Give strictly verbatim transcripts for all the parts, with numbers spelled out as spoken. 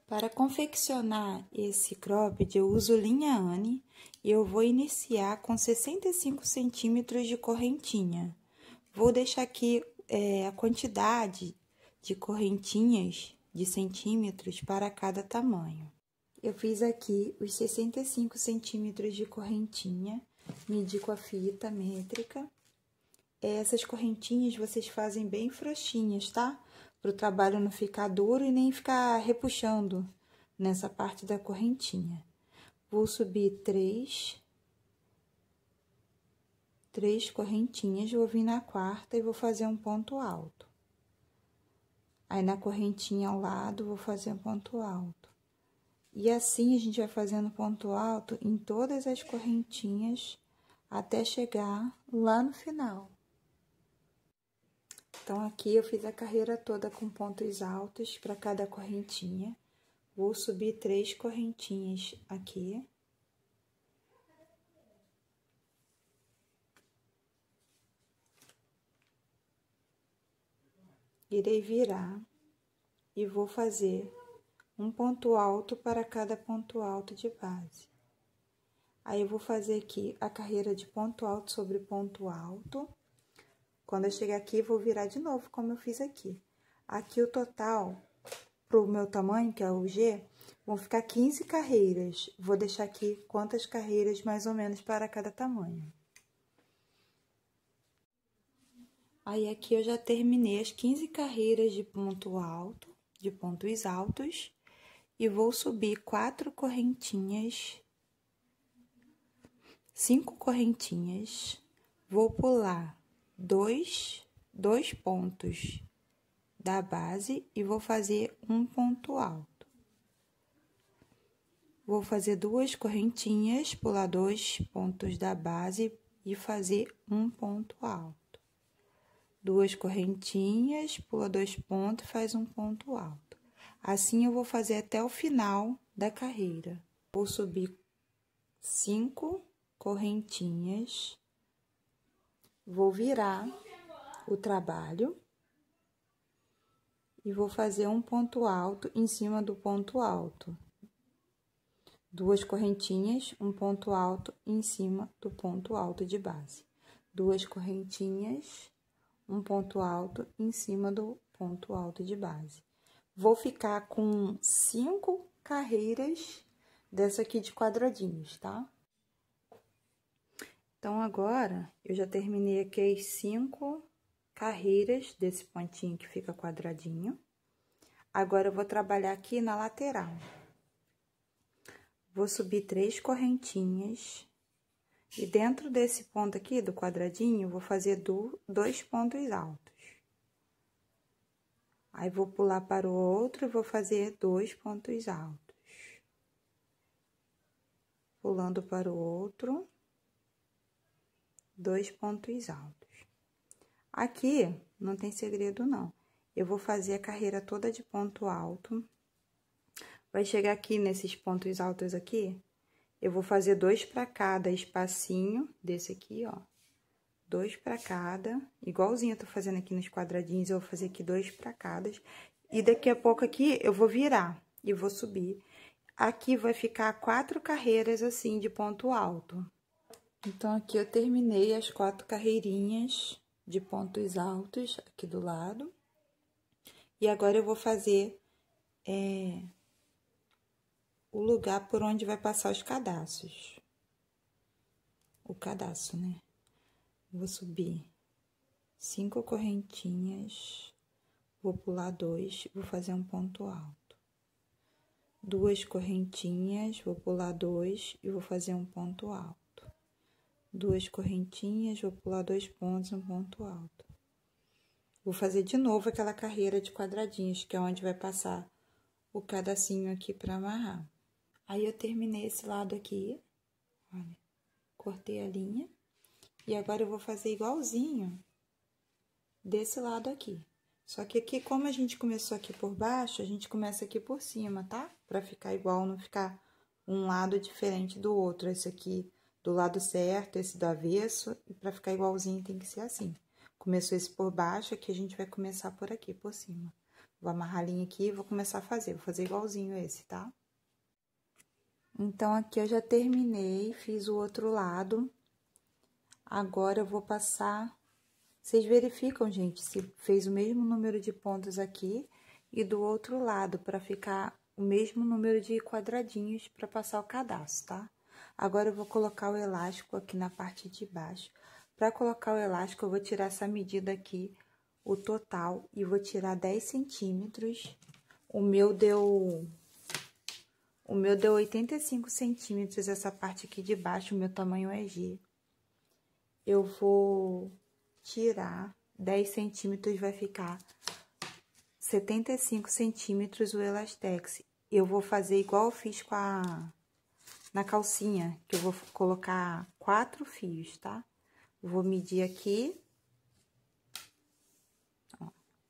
Para confeccionar esse cropped, eu uso linha Anne e eu vou iniciar com sessenta e cinco centímetros de correntinha. Vou deixar aqui é, a quantidade de correntinhas de centímetros para cada tamanho. Eu fiz aqui os sessenta e cinco centímetros de correntinha, medi com a fita métrica. Essas correntinhas vocês fazem bem frouxinhas, tá? Para o trabalho não ficar duro e nem ficar repuxando nessa parte da correntinha. Vou subir três, três correntinhas, vou vir na quarta e vou fazer um ponto alto. Aí, na correntinha ao lado, vou fazer um ponto alto. E assim, a gente vai fazendo ponto alto em todas as correntinhas até chegar lá no final. Então, aqui eu fiz a carreira toda com pontos altos para cada correntinha. Vou subir três correntinhas aqui. Irei virar e vou fazer um ponto alto para cada ponto alto de base. Aí, eu vou fazer aqui a carreira de ponto alto sobre ponto alto. Quando eu chegar aqui, vou virar de novo, como eu fiz aqui. Aqui, o total, pro meu tamanho, que é o G, vão ficar quinze carreiras. Vou deixar aqui quantas carreiras, mais ou menos, para cada tamanho. Aí, aqui, eu já terminei as quinze carreiras de ponto alto, de pontos altos. E vou subir quatro correntinhas, cinco correntinhas. Vou pular dois, dois pontos da base e vou fazer um ponto alto. Vou fazer duas correntinhas, pular dois pontos da base e fazer um ponto alto. Duas correntinhas, pula dois pontos e faz um ponto alto. Assim, eu vou fazer até o final da carreira. Vou subir cinco correntinhas. Vou virar o trabalho e vou fazer um ponto alto em cima do ponto alto. Duas correntinhas, um ponto alto em cima do ponto alto de base. Duas correntinhas, um ponto alto em cima do ponto alto de base. Vou ficar com cinco carreiras dessa aqui de quadradinhos, tá? Então, agora, eu já terminei aqui as cinco carreiras desse pontinho que fica quadradinho. Agora, eu vou trabalhar aqui na lateral. Vou subir três correntinhas. E dentro desse ponto aqui, do quadradinho, vou fazer do, dois pontos altos. Aí, vou pular para o outro e vou fazer dois pontos altos. Pulando para o outro. Dois pontos altos. Aqui, não tem segredo, não. Eu vou fazer a carreira toda de ponto alto. Vai chegar aqui nesses pontos altos aqui, eu vou fazer dois para cada espacinho desse aqui, ó. Dois para cada, igualzinho eu tô fazendo aqui nos quadradinhos, eu vou fazer aqui dois para cada. E daqui a pouco aqui, eu vou virar e vou subir. Aqui vai ficar quatro carreiras assim de ponto alto. Então, aqui eu terminei as quatro carreirinhas de pontos altos aqui do lado. E agora, eu vou fazer é, o lugar por onde vai passar os cadastros. O cadastro, né? Vou subir cinco correntinhas, vou pular dois, vou fazer um ponto alto. Duas correntinhas, vou pular dois e vou fazer um ponto alto. Duas correntinhas, vou pular dois pontos, um ponto alto. Vou fazer de novo aquela carreira de quadradinhos, que é onde vai passar o cadacinho aqui para amarrar. Aí, eu terminei esse lado aqui, olha, cortei a linha. E agora, eu vou fazer igualzinho desse lado aqui. Só que aqui, como a gente começou aqui por baixo, a gente começa aqui por cima, tá? Pra ficar igual, não ficar um lado diferente do outro. Esse aqui do lado certo, esse do avesso, e pra ficar igualzinho tem que ser assim. Começou esse por baixo, aqui a gente vai começar por aqui, por cima. Vou amarrar a linha aqui e vou começar a fazer. Vou fazer igualzinho esse, tá? Então, aqui eu já terminei, fiz o outro lado. Agora, eu vou passar... Vocês verificam, gente, se fez o mesmo número de pontos aqui e do outro lado, para ficar o mesmo número de quadradinhos para passar o cadastro, tá? Agora, eu vou colocar o elástico aqui na parte de baixo. Para colocar o elástico, eu vou tirar essa medida aqui, o total, e vou tirar dez centímetros. O meu deu... O meu deu oitenta e cinco centímetros, essa parte aqui de baixo, o meu tamanho é G. Eu vou tirar dez centímetros, vai ficar setenta e cinco centímetros o elastex. Eu vou fazer igual eu fiz com a... na calcinha, que eu vou colocar quatro fios, tá? Vou medir aqui. Ó,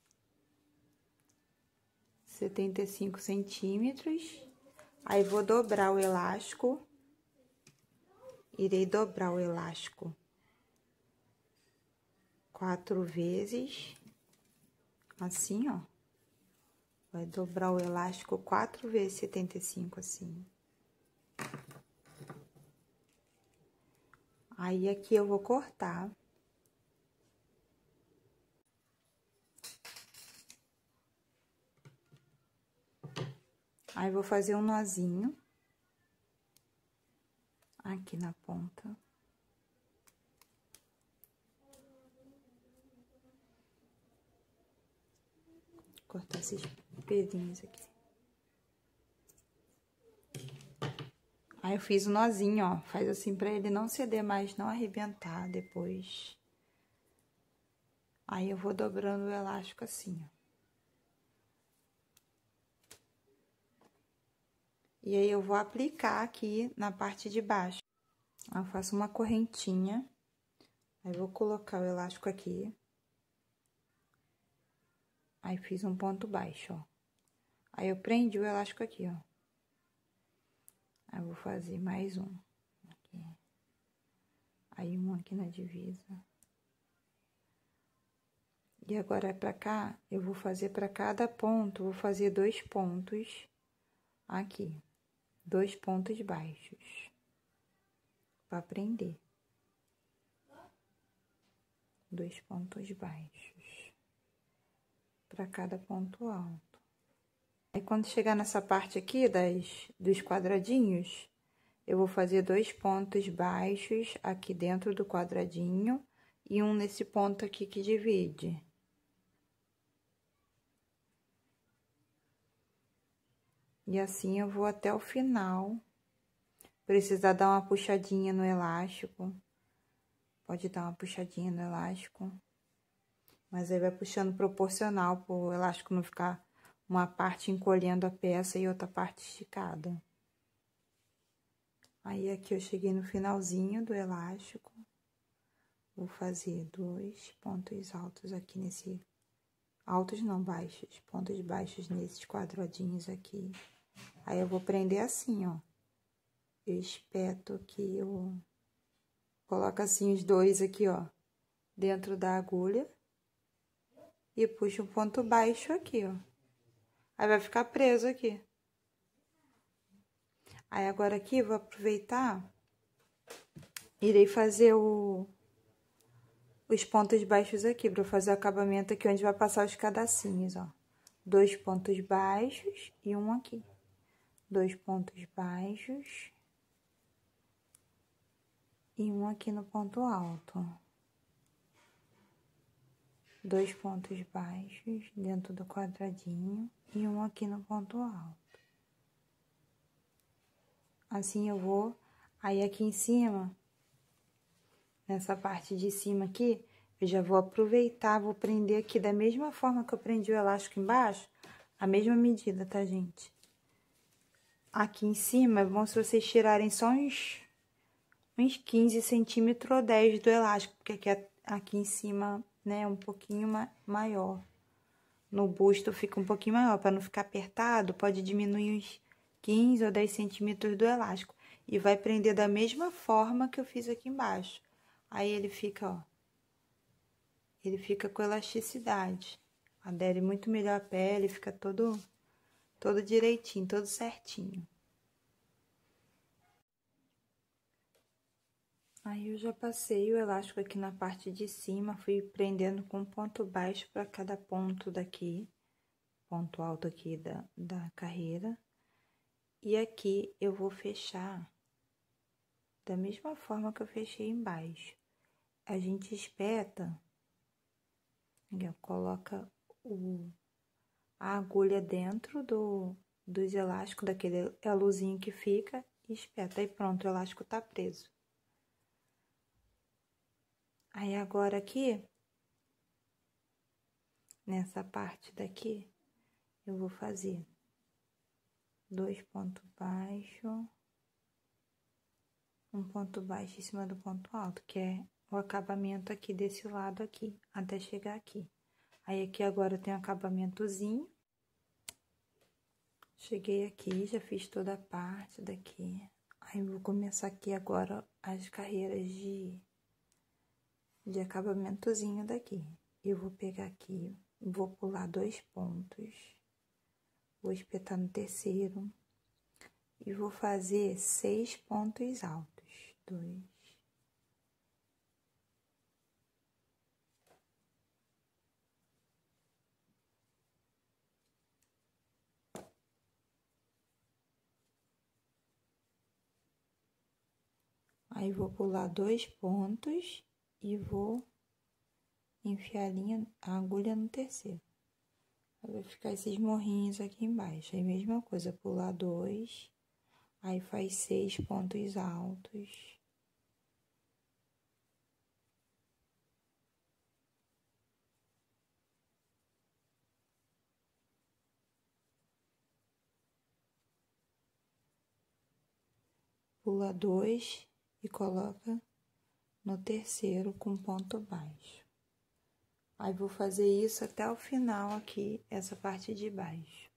setenta e cinco centímetros. Aí, vou dobrar o elástico. Irei dobrar o elástico quatro vezes. Assim, ó. Vai dobrar o elástico quatro vezes setenta e cinco, assim. Aí, aqui eu vou cortar. Aí, vou fazer um nozinho aqui na ponta. Cortar esses pelinhos aqui. Aí, eu fiz o nozinho, ó. Faz assim pra ele não ceder mais, não arrebentar depois. Aí, eu vou dobrando o elástico assim, ó. E aí, eu vou aplicar aqui na parte de baixo. Eu faço uma correntinha. Aí, vou colocar o elástico aqui. Aí, fiz um ponto baixo, ó. Aí, eu prendi o elástico aqui, ó. Aí, eu vou fazer mais um. Aqui. Aí, um aqui na divisa. E agora, pra cá, eu vou fazer pra cada ponto, vou fazer dois pontos aqui. Dois pontos baixos. Pra prender. Dois pontos baixos. Pra cada ponto alto. Aí, quando chegar nessa parte aqui das, dos quadradinhos, eu vou fazer dois pontos baixos aqui dentro do quadradinho e um nesse ponto aqui que divide. E assim eu vou até o final. Precisar dar uma puxadinha no elástico. Pode dar uma puxadinha no elástico. Mas aí vai puxando proporcional para o elástico não ficar uma parte encolhendo a peça e outra parte esticada. Aí, aqui eu cheguei no finalzinho do elástico. Vou fazer dois pontos altos aqui nesse... Altos não, baixos. Pontos baixos nesses quadradinhos aqui. Aí, eu vou prender assim, ó. Eu espeto aqui, eu... Coloco assim os dois aqui, ó. Dentro da agulha. E puxo um ponto baixo aqui, ó. Aí, vai ficar preso aqui. Aí, agora aqui, vou aproveitar, irei fazer o, os pontos baixos aqui, para fazer o acabamento aqui, onde vai passar os cadacinhos, ó. Dois pontos baixos e um aqui. Dois pontos baixos e um aqui no ponto alto. Dois pontos baixos dentro do quadradinho e um aqui no ponto alto. Assim, eu vou... Aí, aqui em cima, nessa parte de cima aqui, eu já vou aproveitar, vou prender aqui da mesma forma que eu prendi o elástico embaixo, a mesma medida, tá, gente? Aqui em cima, é bom se vocês tirarem só uns, uns quinze centímetros ou dez do elástico, porque aqui, aqui em cima, né, é um pouquinho ma maior. No busto fica um pouquinho maior, para não ficar apertado, pode diminuir uns quinze ou dez centímetros do elástico. E vai prender da mesma forma que eu fiz aqui embaixo. Aí, ele fica, ó. Ele fica com elasticidade. adere muito melhor a pele, fica todo, todo direitinho, todo certinho. Aí eu já passei o elástico aqui na parte de cima, fui prendendo com ponto baixo para cada ponto daqui, ponto alto aqui da, da carreira. E aqui eu vou fechar da mesma forma que eu fechei embaixo. A gente espeta, coloca o, a agulha dentro do, dos elásticos, daquele elozinho que fica, e espeta. Aí pronto, o elástico tá preso. Aí agora aqui, nessa parte daqui, eu vou fazer dois pontos baixos, um ponto baixo em cima do ponto alto, que é o acabamento aqui desse lado aqui, até chegar aqui. Aí aqui agora eu tenho um acabamentozinho. Cheguei aqui, já fiz toda a parte daqui. Aí vou começar aqui agora as carreiras de, de acabamentozinho daqui. Eu vou pegar aqui, vou pular dois pontos, vou espetar no terceiro e vou fazer seis pontos altos. Dois. Aí vou pular dois pontos e vou enfiar a linha, a agulha no terceiro. Aí vai ficar esses morrinhos aqui embaixo. Aí mesma coisa, pular dois, aí faz seis pontos altos. Pula dois e coloca no terceiro com ponto baixo. Aí vou fazer isso até o final aqui, essa parte de baixo.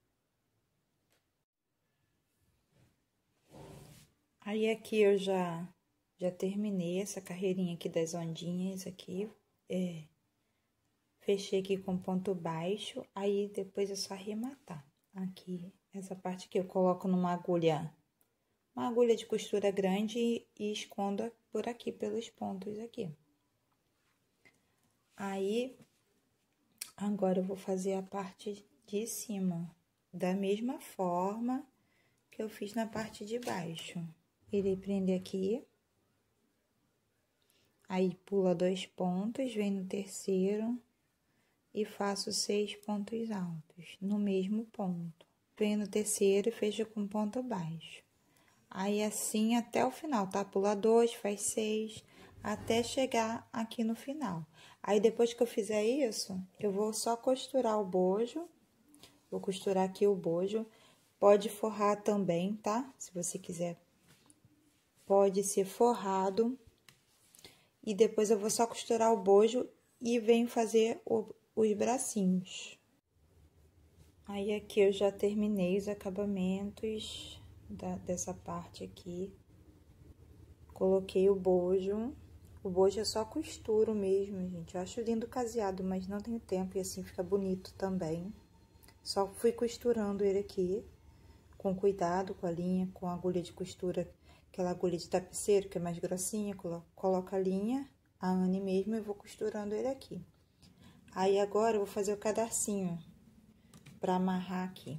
Aí aqui eu já, já terminei essa carreirinha aqui das ondinhas aqui, é, fechei aqui com ponto baixo, aí depois é só arrematar. Aqui, essa parte que eu coloco numa agulha, uma agulha de costura grande e, e escondo por aqui, pelos pontos aqui. Aí, agora eu vou fazer a parte de cima, da mesma forma que eu fiz na parte de baixo. Irei prender aqui, aí pula dois pontos, vem no terceiro e faço seis pontos altos no mesmo ponto. Venho no terceiro e fecho com ponto baixo. Aí assim até o final, tá? Pula dois, faz seis, até chegar aqui no final. Aí depois que eu fizer isso, eu vou só costurar o bojo, vou costurar aqui o bojo. Pode forrar também, tá? Se você quiser. Pode ser forrado. E depois eu vou só costurar o bojo e venho fazer o, os bracinhos. Aí aqui eu já terminei os acabamentos da, dessa parte aqui. Coloquei o bojo. O bojo é só costuro mesmo, gente. Eu acho lindo caseado, mas não tenho tempo e assim fica bonito também. Só fui costurando ele aqui, com cuidado, com a linha, com a agulha de costura, aquela agulha de tapeceiro, que é mais grossinha, coloco a linha, a Anne mesmo, e vou costurando ele aqui. Aí, agora, eu vou fazer o cadarcinho pra amarrar aqui.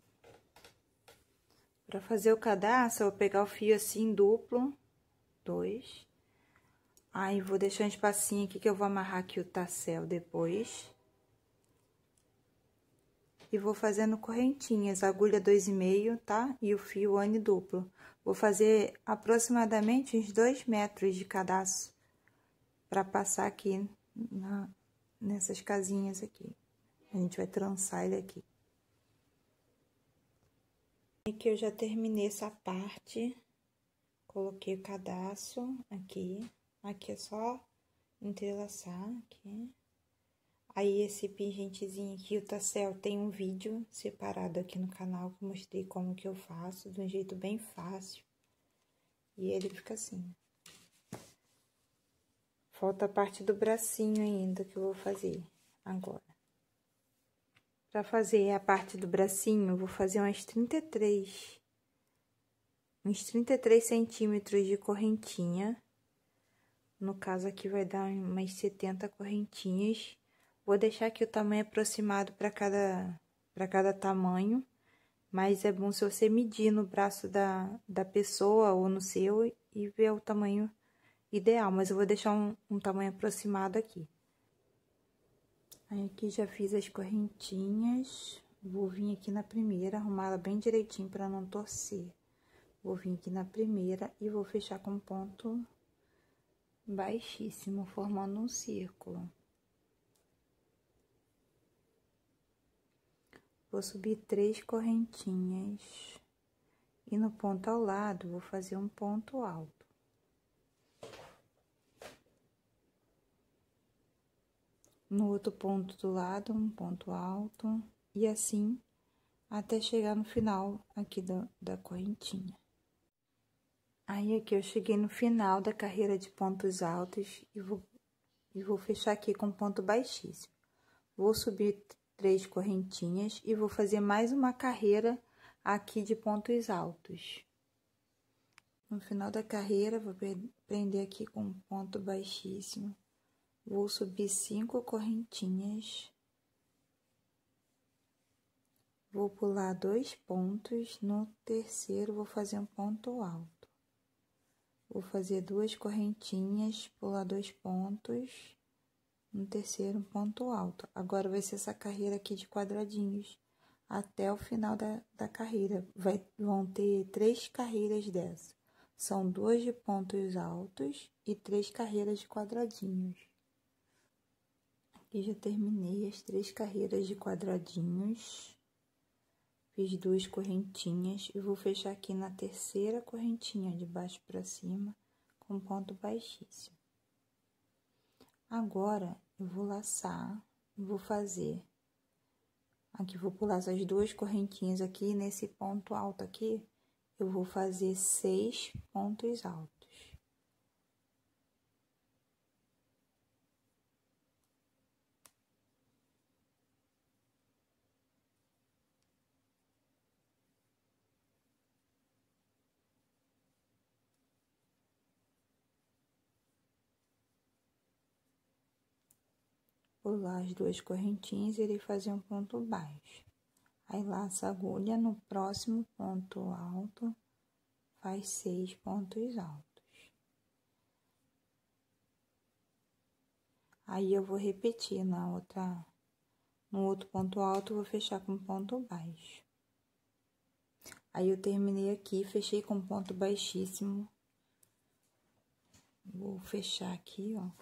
Pra fazer o cadarço, eu vou pegar o fio assim, duplo, dois. Aí, vou deixar um espacinho aqui, que eu vou amarrar aqui o tassel depois. E vou fazendo correntinhas, agulha dois e meio, tá? E o fio Anne duplo. Vou fazer aproximadamente uns dois metros de cadarço para passar aqui na, nessas casinhas aqui. A gente vai trançar ele aqui. Aqui eu já terminei essa parte, coloquei o cadarço aqui. Aqui é só entrelaçar aqui. Aí, esse pingentezinho aqui, o tassel, tem um vídeo separado aqui no canal que eu mostrei como que eu faço, de um jeito bem fácil. E ele fica assim. Falta a parte do bracinho ainda que eu vou fazer agora. Para fazer a parte do bracinho, eu vou fazer umas trinta e três, uns trinta e três centímetros de correntinha. No caso aqui vai dar umas setenta correntinhas. Vou deixar aqui o tamanho aproximado para cada, para cada tamanho. Mas é bom se você medir no braço da, da pessoa ou no seu e ver o tamanho ideal. Mas eu vou deixar um, um tamanho aproximado aqui. Aí, aqui já fiz as correntinhas. Vou vir aqui na primeira, arrumar ela bem direitinho para não torcer. Vou vir aqui na primeira e vou fechar com ponto baixíssimo, formando um círculo. Vou subir três correntinhas. E no ponto ao lado, vou fazer um ponto alto. No outro ponto do lado, um ponto alto. E assim, até chegar no final aqui da, da correntinha. Aí, aqui eu cheguei no final da carreira de pontos altos e vou, e vou fechar aqui com ponto baixíssimo. Vou subir três correntinhas e vou fazer mais uma carreira aqui de pontos altos. No final da carreira, vou prender aqui com ponto baixíssimo. Vou subir cinco correntinhas. Vou pular dois pontos. No terceiro, vou fazer um ponto alto. Vou fazer duas correntinhas, pular dois pontos. No terceiro, um ponto alto. Agora, vai ser essa carreira aqui de quadradinhos. Até o final da, da carreira. Vai, vão ter três carreiras dessa. São duas de pontos altos e três carreiras de quadradinhos. Aqui já terminei as três carreiras de quadradinhos. Fiz duas correntinhas e vou fechar aqui na terceira correntinha, de baixo para cima, com ponto baixíssimo. Agora, eu vou laçar, vou fazer... Aqui, vou pular essas duas correntinhas aqui, nesse ponto alto aqui, eu vou fazer seis pontos altos. Pular as duas correntinhas e irei fazer um ponto baixo. Aí, laça a agulha no próximo ponto alto, faz seis pontos altos. Aí, eu vou repetir na outra, no outro ponto alto, vou fechar com ponto baixo. Aí, eu terminei aqui, fechei com ponto baixíssimo. Vou fechar aqui, ó.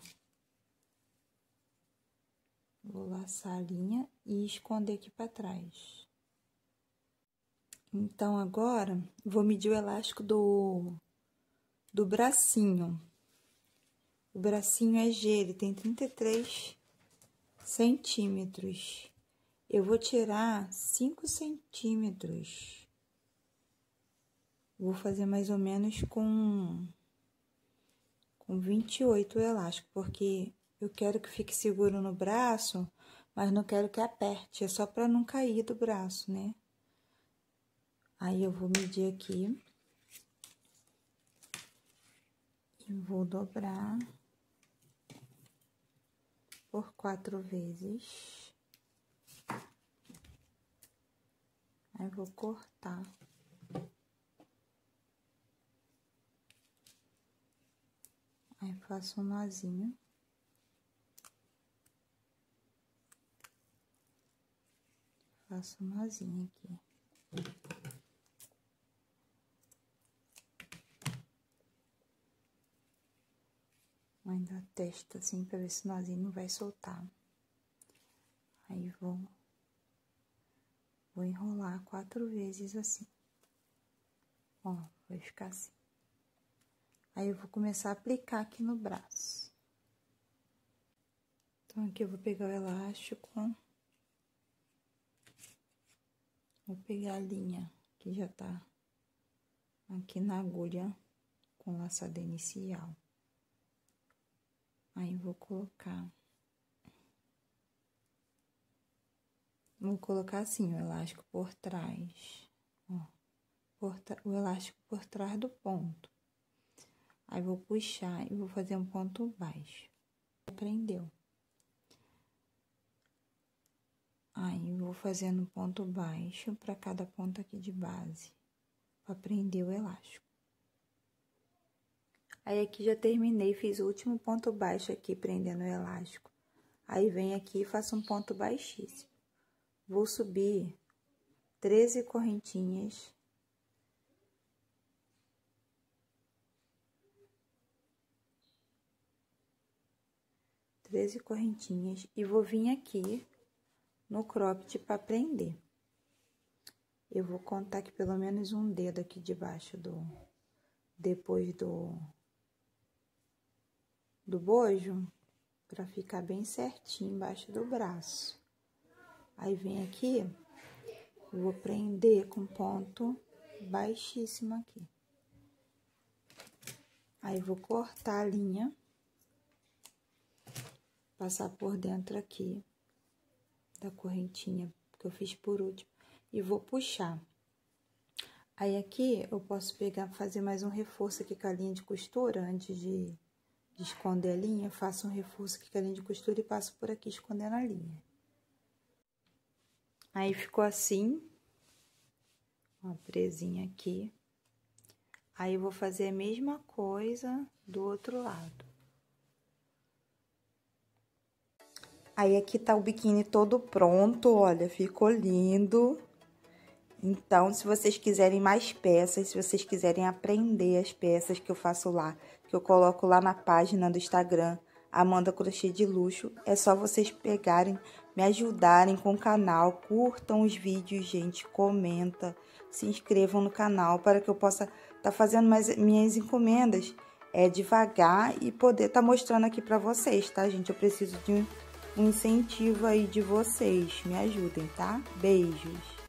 Vou laçar a linha e esconder aqui pra trás. Então, agora, vou medir o elástico do, do bracinho. O bracinho é G, ele tem trinta e três centímetros. Eu vou tirar cinco centímetros. Vou fazer mais ou menos com, com vinte e oito o elástico, porque eu quero que fique seguro no braço, mas não quero que aperte, é só para não cair do braço, né? Aí, eu vou medir aqui. E vou dobrar por quatro vezes. Aí, vou cortar. Aí, faço um nozinho. Faço um nozinho aqui. Ainda testo assim, pra ver se o nozinho não vai soltar. Aí, vou, vou enrolar quatro vezes assim. Ó, vai ficar assim. Aí, eu vou começar a aplicar aqui no braço. Então, aqui eu vou pegar o elástico. Vou pegar a linha que já tá aqui na agulha com laçada inicial. Aí, vou colocar Vou colocar assim, o elástico por trás, ó, por, o elástico por trás do ponto. Aí, vou puxar e vou fazer um ponto baixo. Prendeu. Aí, vou fazendo um ponto baixo para cada ponto aqui de base, para prender o elástico. Aí, aqui já terminei, fiz o último ponto baixo aqui, prendendo o elástico. Aí, venho aqui e faço um ponto baixíssimo. Vou subir treze correntinhas. treze correntinhas e vou vir aqui no cropped para prender. Eu vou contar aqui pelo menos um dedo aqui debaixo do, depois do, do bojo, para ficar bem certinho embaixo do braço. Aí, vem aqui, vou prender com ponto baixíssimo aqui. Aí, vou cortar a linha. Passar por dentro aqui da correntinha que eu fiz por último e vou puxar. Aí, aqui eu posso pegar, fazer mais um reforço aqui com a linha de costura, antes de, de esconder a linha, faço um reforço aqui com a linha de costura e passo por aqui escondendo a linha. Aí, ficou assim, ó, presinha aqui. Aí, eu vou fazer a mesma coisa do outro lado. Aí, aqui tá o biquíni todo pronto, olha, ficou lindo. Então, se vocês quiserem mais peças, se vocês quiserem aprender as peças que eu faço lá, que eu coloco lá na página do Instagram, Amanda Crochê de Luxo, é só vocês pegarem, me ajudarem com o canal, curtam os vídeos, gente, comenta, se inscrevam no canal para que eu possa estar tá fazendo mais minhas encomendas é, devagar e poder estar tá mostrando aqui para vocês, tá, gente? Eu preciso de um um incentivo aí de vocês, me ajudem, tá? Beijos!